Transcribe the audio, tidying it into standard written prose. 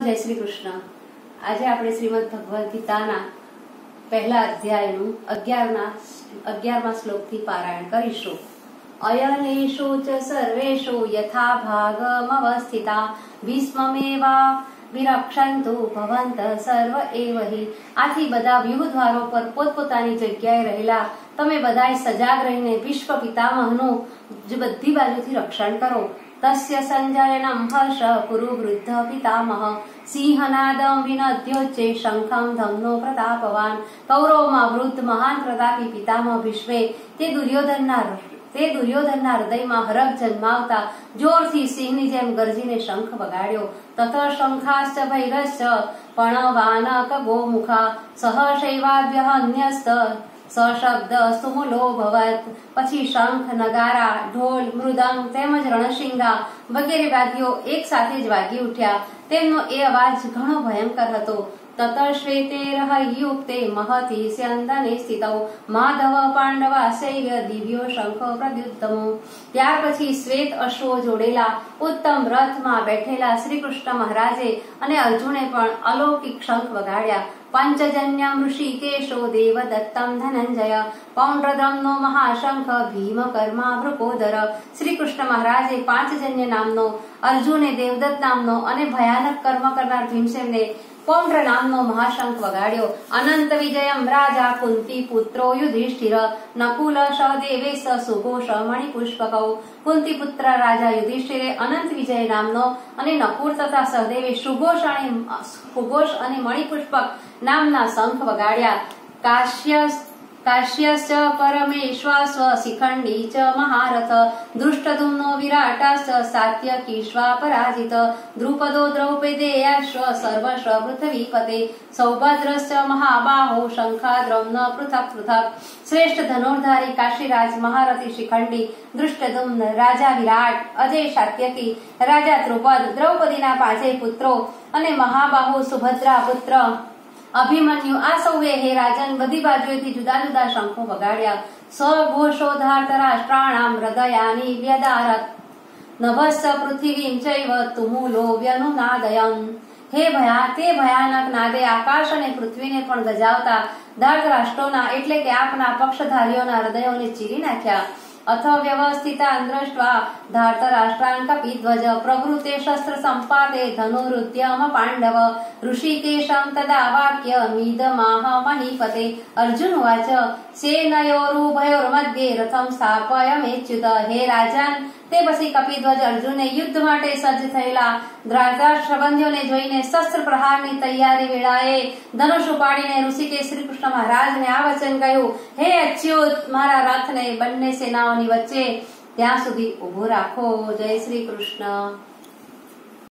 जय श्री कृष्ण। आज આપણે શ્રીમદ ભગવદ ગીતાના પહેલા અધ્યાયનું 11મા શ્લોકથી પારાયણ કરીશું। અયનેષુ ચ સર્વેષુ યથા ભાગમવસ્થિતા ભીષ્મમેવા વિરક્ષંતુ ભવંત સર્વ એવ હિ। આથી બધા વ્યુહદ્વારો પર પોતપોતાની જગ્યાએ રહેલા તમે બધાય સજાગ રહીને ભીષ્મ પિતામહનું બધી બાજુથી રક્ષણ કરો। तस्य संजयनं हर्ष कुरु वृद्ध पितामह सिंहनादं विनद्योच्चे शंखं धम्नो प्रतापवान। कौरवों वृद्ध महान प्रतापी पितामह भीष्मे ते दुर्योधनना हृदयમાં હરખ જન્માવતા જોરથી સિંહની જેમ ગર્જીને શંખ વગાડ્યો। તતઃ શંખાશ્ચ ભૈરશ્ચ પણવાનક ગોમુખા સહશૈવાભ્યહન્યસ્ત સશબ્દ સુમુલો ભવત। પછી શંખ નગારા ઢોલ મૃદંગ તેમજ રણશિંગા વગેરે વાદ્યો એક સાથે જ વાગી ઉઠ્યા। તેમનો એ અવાજ ઘણો ભયંકર હતો। તત શ્વેતેરહ યુક્તે મહતિ સ્યંદને સ્થિતૌ માધવ પાંડવાસૈવ્ય દિવ્યો શંખ પ્રદ્યુત્તમો। ત્યાર પછી શ્વેત અશ્વો જોડેલા ઉત્તમ રથમાં બેઠેલા શ્રી કૃષ્ણ મહારાજે અને અર્જુને પણ અલૌકિક શંખ વગાડ્યા। पंचजन्यं ऋषिकेशो देवदत्तं धनंजय पौंड्रद्रम्नो महाशंख भीम कर्मा वृकोदर। श्री कृष्ण महाराजे पांचजन्य नामनो अर्जुने देवदत्त नामनो અને ભયાનક કર્મ કરનાર ભીમસેનને પૌંડ્ર નામનો મહાશંખ વગાડ્યો। અનંત વિજયમ રાજા કુંતી પુત્રો યુધિષ્ઠિર નકુલ સહદેવેશ સુઘોષ મણિપુષ્પકૌ। કુંતી પુત્ર રાજા યુધિષ્ઠિરે અનંત વિજય નામનો અને નકુલ તથા સહદેવે સુઘોષ અને મણિપુષ્પક નામના શંખ વગાડ્યા। કાશ્યશ્ચ પરમેશ્વાસ્વ શિખંડી ચ મહારથ દૃષ્ટધુમ્નો વિરાટાશ્ચ સાત્યકીશ્વા પરાજિત। દ્રુપદો દ્રૌપદેયાશ્વ સર્વશ્વ પૃથ્વીપતે સૌભદ્રશ્ચ મહાબાહો શંખાદ્રમ્ન પૃથક પૃથક। શ્રેષ્ઠ ધનુર્ધારી કાશીરાજ મહારથી શિખંડી દૃષ્ટધુમ્ન રાજા વિરાટ અજય સાત્યકી રાજા દ્રુપદ દ્રૌપદીના પાંચેય પુત્રો અને મહાબાહુ સુભદ્રા પુત્ર અભિમન્યુ આ સૌએ હે રાજન બધી બાજુએથી જુદા જુદા શંખો વગાડ્યા। સ્વઘોષોધાર્ત રાષ્ટ્રાણામ હૃદયાની વ્યદારત નભસ્સ પૃથ્વીમ ચૈવ તુમુલો વ્યનુનાદયમ। તે ભયાનક નાદે આકાશ અને પૃથ્વીને પણ ગજાવતા ધાર્ત રાષ્ટ્રોના એટલે કે આપના પક્ષધારીઓના હૃદયોને ચીરી નાખ્યા। अथ व्यवस्थितान् दृष्ट्वा धार्तराष्ट्रान् कपिध्वज प्रवृते शस्त्र संपाते धनुरुद्यम पांडव ऋषिकेशं तदा वाक्यमिदमाह महीपते। अर्जुन उवाच सेनयोरुभयोर्मध्ये रथं स्थापयाम्यच्युत। हे राजन તે પછી કપિધ્વજ અર્જુને યુદ્ધ માટે સજ્જ થયેલા ધૃતરાષ્ટ્રબંધીઓને જોઈને શસ્ત્ર પ્રહારની તૈયારી વેળાએ ધનુષ ઉપાડીને ઋષિકેશ શ્રી કૃષ્ણ મહારાજને આ વચન કહ્યું, હે અચ્યુત, મારા રથને બંને સેનાઓની વચ્ચે ત્યાં સુધી ઉભો રાખો। જય શ્રી કૃષ્ણ।